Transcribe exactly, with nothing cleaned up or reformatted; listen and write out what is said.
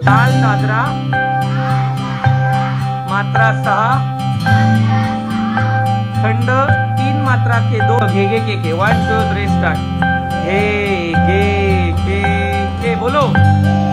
ताल दादरा मात्रा सहा, खंड तीन मात्रा के दो, घे घे के के वन टू थ्री स्टार्ट। घे घे के के बोलो।